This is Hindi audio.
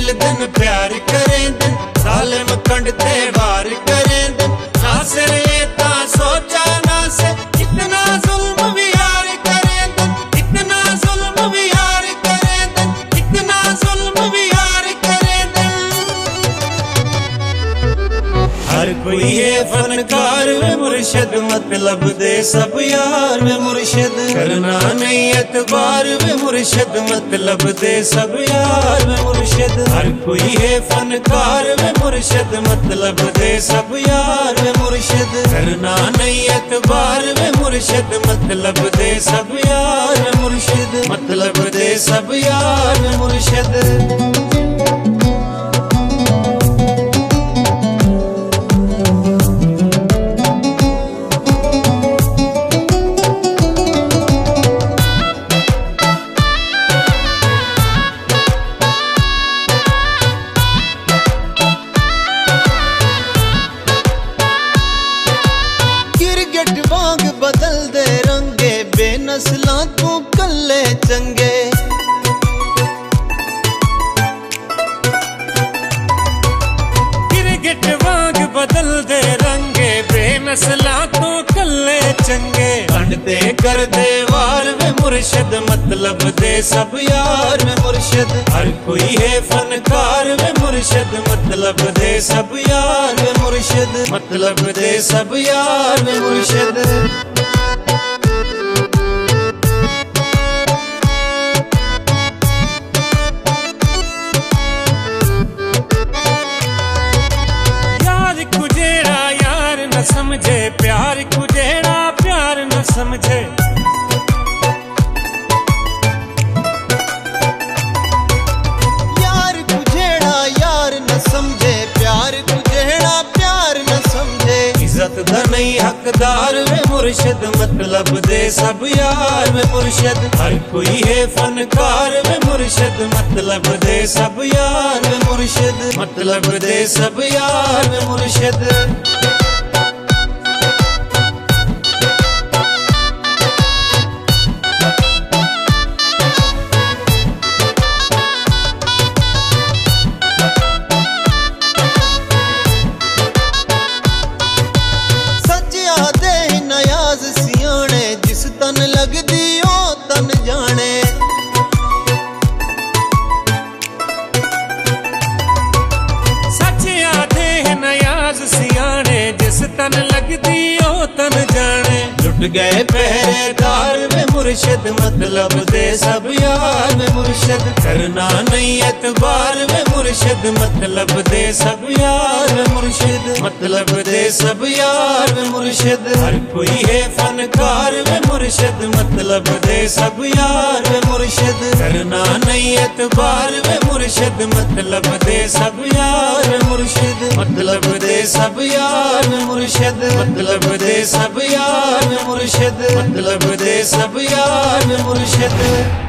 दिन प्यार करें दिन जालिम कंड ते वार करें दिन ना सिर ता सोचा ना से इतना जुल्म भी यार करें दिन इतना जुल्म भी यार करें दिन इतना जुल्म भी यार करें दिन। हर कोई है फनकार वे मुर्शिद मतलब दे सब यार वे मुर्शिद करना नहीं एतबार वे मुर्शिद मतलब दे सब यार वे मुर्शिद। हर कोई है फनकार वे मुर्शिद मतलब दे सब यार वे मुर्शिद करना नहीं एतबार वे मुर्शिद मतलब दे सब यार वे मुर्शिद मतलब दे सब यार वे मुर्शिद। बदल दे रंगे बेनस्ला तू कल्ले चंगे गिरगिट वांग बदल दे रंगे बेनस्ला तू कल्ले चंगे अंडते कर दे वार वे मुर्शिद मतलब दे सब यार वे मुर्शिद। हर कोई है फनकार वे मुर्शिद मतलब दे सब यार वे मुर्शिद मतलब दे सब यार वे मुर्शिद। समझे प्यार को जेड़ा प्यार न समझे यार को जेड़ा यार न समझे प्यार को जेड़ा प्यार न समझे इज्जत दा नहीं हकदार वे मुर्शिद मतलब दे सब यार वे मुर्शिद। हर कोई है फनकार वे मुर्शिद मतलब दे सब यार वे मुर्शिद मतलब दे सब यार वे मुर्शिद। तन लगदी ओ तन जाने सच आधे नयाज सियाने जिस तन लगदी ओ तन जाने लुट गए पहरेदार वे मुर्शिद मतलब दे सब यार वे मुर्शिद करना नहीं एतबार वे मुर्शिद मतलब दे सब यार वे मुर्शिद मतलब दे सब यार वे मुर्शिद। हर कोई है फनकार वे मुर्शिद मतलब दे सब यार वे मुर्शिद करना नहीं एतबार वे मुर्शिद मतलब दे सब यार वे मुर्शिद मतलब दे सब यार वे मुर्शिद मतलब दे सब यार वे मुर्शिद मतलब दे सब यार वे मुर्शिद।